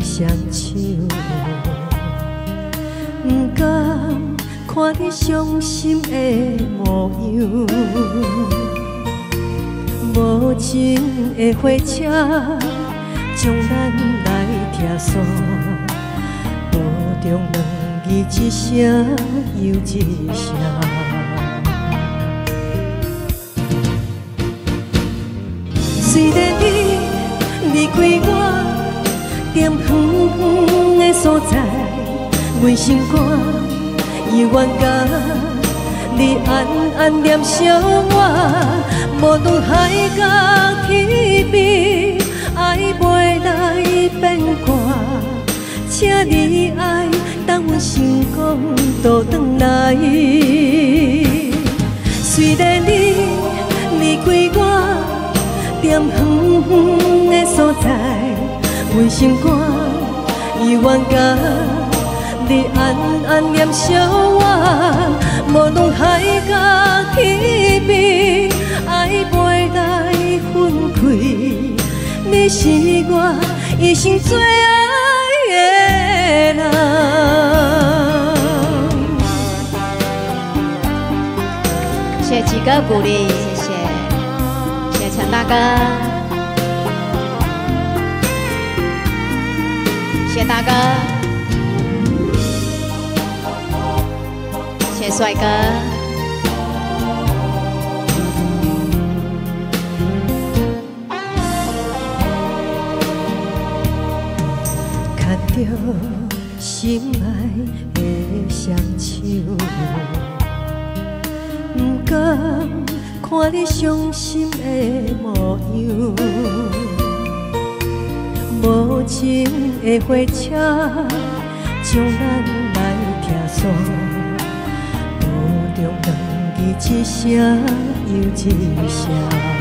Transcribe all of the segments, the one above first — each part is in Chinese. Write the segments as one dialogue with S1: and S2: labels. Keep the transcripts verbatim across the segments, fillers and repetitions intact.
S1: 双手，不甘看你伤心的模样。无情的火车将咱来拆散，无中两字一声又一声。虽然你离开我，在远远的所在，阮心肝犹原甲你暗暗念想我。 无论海角天边，爱袂来变卦，请你爱等阮成功倒转来。虽然你离开我，在远远的所在，阮心肝犹原甲你暗暗念想我。无论海角天边。 爱袂来分开，你是我一生最爱的人。
S2: 谢谢吉哥鼓励，谢谢，谢谢陈大哥，谢谢大哥，谢谢帅哥。
S1: 着心爱的双手，不甘看你伤心的模样。无情的火车将咱来拆散，无中两字一声又一声。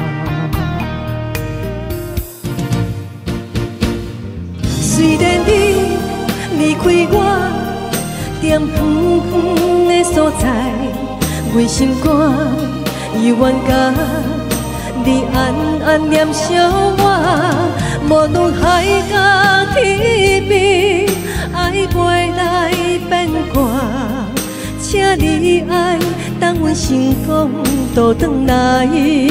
S1: 虽然你离开我，在远远的所在，阮心肝犹原甲你暗暗念想我。无论海角天边，爱袂来变卦，请你爱等阮成功倒转来。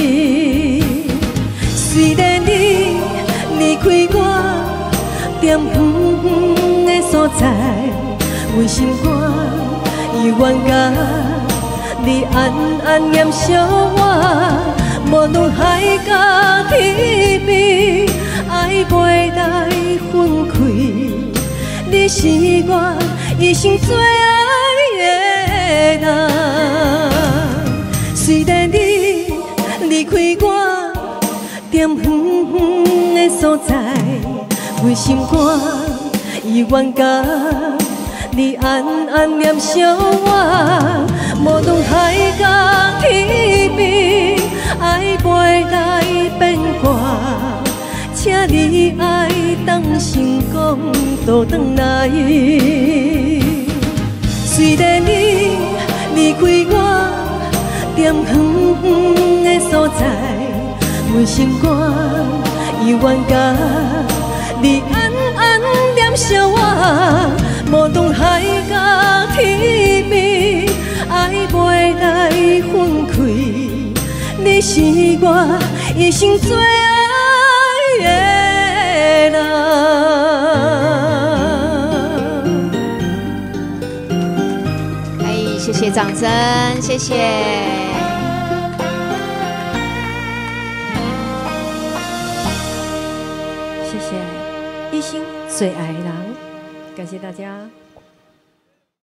S1: 虽然你离开我。 在远远的所在，阮心肝犹原甲你暗暗念想我。无论海角天边，爱袂来分开，你是我一生最爱的人。虽然你离开我，在远远的所在。 阮心肝犹原甲你暗暗念想我。无论海角天边，爱袂来变卦，请你爱等成功倒转来。虽然你离开我，在远远的所在，阮心肝犹原甲。 你暗暗念想我，无论海角天边，爱袂来分开，你是我一生最爱的人。
S2: 哎，谢谢掌声，谢谢。
S1: 一心最爱的人，感谢大家。